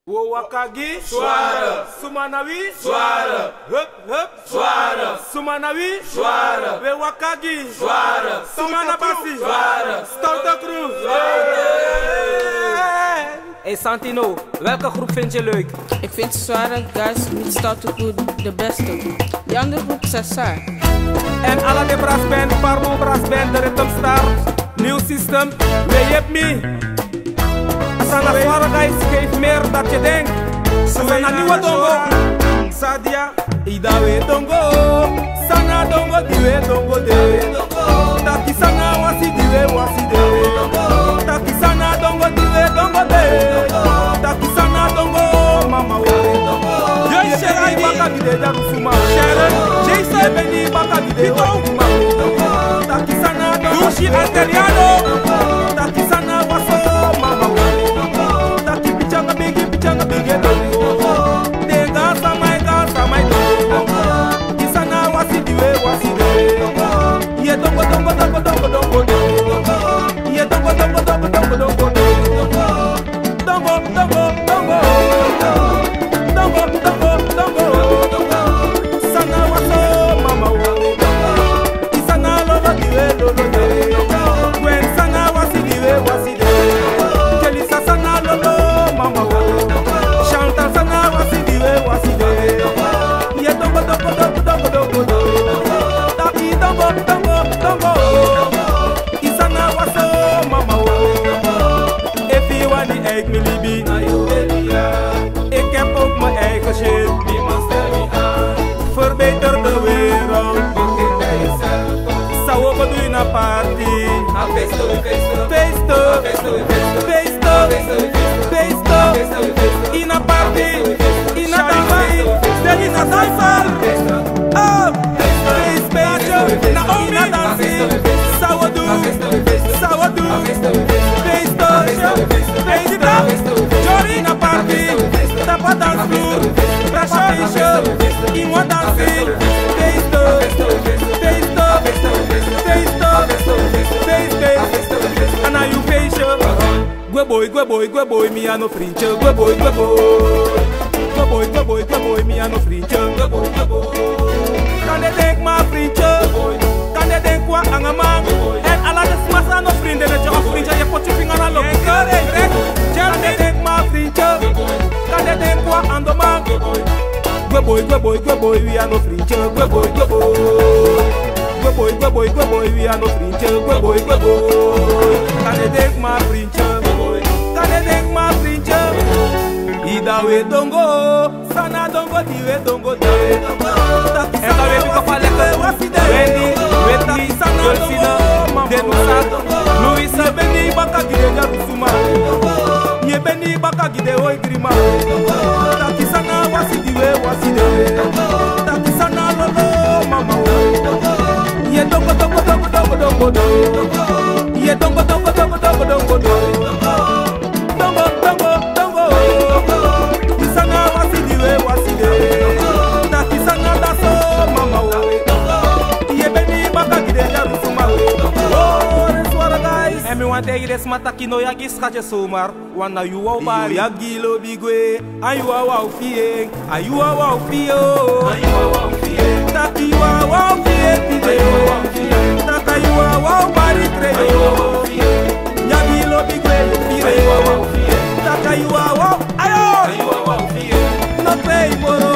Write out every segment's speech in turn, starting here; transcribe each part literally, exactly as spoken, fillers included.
Wo wakagi Swara Sumanawi Swara Hup hup Swara Sumanawi Swara We wakagi Swara Sumanabasi Swara Stoute Cruz. Hey Santino, welke groep vind je leuk? Ik vind Zware Guys met Stoute Cruz de beste. Die andere groep is Sassar. En alle de brass band, Parmo brass band, de Rhythm Star, New System, we heb me. Sana Zware Guys geeft meer dat je denkt. Sana nieuwe dongo, Sadia, Ida we dongo, Sana dongo, die we dongo de. Taki Sana wasi die we wasi de. Taki Sana dongo, die we dongo de. Taki Sana dongo, mama we. Jai Sharon baka bide jarusuma. Sharon, Jai Sharon beni baka bide jarusuma. Taki Sana dongo, Dushi Anteriano. Taki Sana waso, mama we. Taki pichanga bigi pichanga bigi dongo. Denga samai ga samai dongo. Kisana wasi diwe wasi de. Ye dongo dongo dongo dongo dongo dongo. Ye dongo dongo dongo dongo dongo dongo. Dongo dongo dongo. Dongo dongo dongo. Sana waso mama we. Kisana lolo diwe lolo de. When sana wasi diwe wasi de. Kelisa sana lolo mama we. Chantal sana wasi diwe wasi de. Ye dongo dongo dongo dongo dongo dongo. Taki dongo dongo dongo. Kisana waso mama we. If you want the egg me libi. Ik heb ook mijn eigen shit. Niemand stel me aan. Verbeter de wereld. Maak het bij jezelf. Zou ook wat doen naar party. Feesto, feesto, feesto, feesto, in a party, in a dansie, stel in a dansal. Oh, feest, feestje, Naomi, in a dansie. Zou we doen, zou we doen. Feesto, feesto, Jory in a party. Tapa dansvloer, prasje feestje, in wat dansie. Feesto, feesto, feesto, feesto, en aan uw feestje. Gweboy, gweboy, gweboy, mi aan een vriendje. Gweboy, gweboy, gweboy, gweboy, gweboy, mi aan een vriendje. Gweboy, gweboy. Kan je denk maar vriendje, kan je denk wat aan een man. En alle de smas aan een vrienden, dat je een vriendje, je pot je vinger aan lopen. Kan je denk maar vriendje, kan je denk wat aan de man. Gweboy, gweboy, gweboy, wie aan een vriendje. Gweboy, gweboy. Gweboy, gweboy, gweboy, wie aan een vriendje. Gweboy, gweboy. Kan je denk maar vriendje, kan je denk maar vriendje. Ida we dongo, Sana dongo, die we dongo de. En dan weet ik of al lekker was die de. Wendy, Wendy, Sana dongo, mama we. Louisa beni baka gide jarusuma. Ye beni baka gide oi grima. Taki Sana wasi die we wasi de. Taki Sana lolo, mama we. Ye dongo dongo dongo dongo dongo dongo. Ye dongo dongo dongo dongo dongo dongo. Dongo dongo dongo. Kisana wasi diwe wasi de. Na kisana daso mama we. Ye beni baka gide jarusuma we. Oh, Zware Guys. En mi want tegen des mataki no yagi schatje zomaar. Wanna you wou bari. Yagi lo bigwe. Ayu wou fieng. Ayu wou fio. Ayu wou fieng. Taki wou fieng pide. Taka you wou bari treyo. Yagi lo bigwe pide. Taka you wou ayo. No pay moro.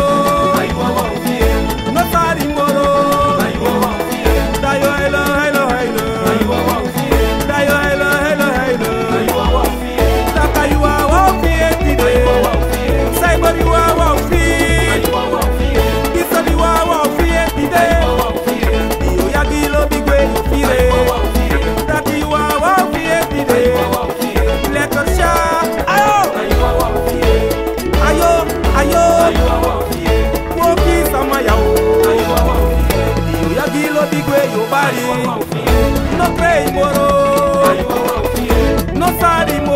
No sari moro. Dayo hello hello hello. Dayo hello hello hello. Taka you wou fieng pide. Cyber you wou fieng. Isa you wou fieng pide. Yo yagi lo bigwe pide. Taki you wou fieng pide. Lekker sha. Ayo. Ayo, ayo, woki sama yao. Yo yagi lo bigwe yo bari. No pray moro. No sari moro.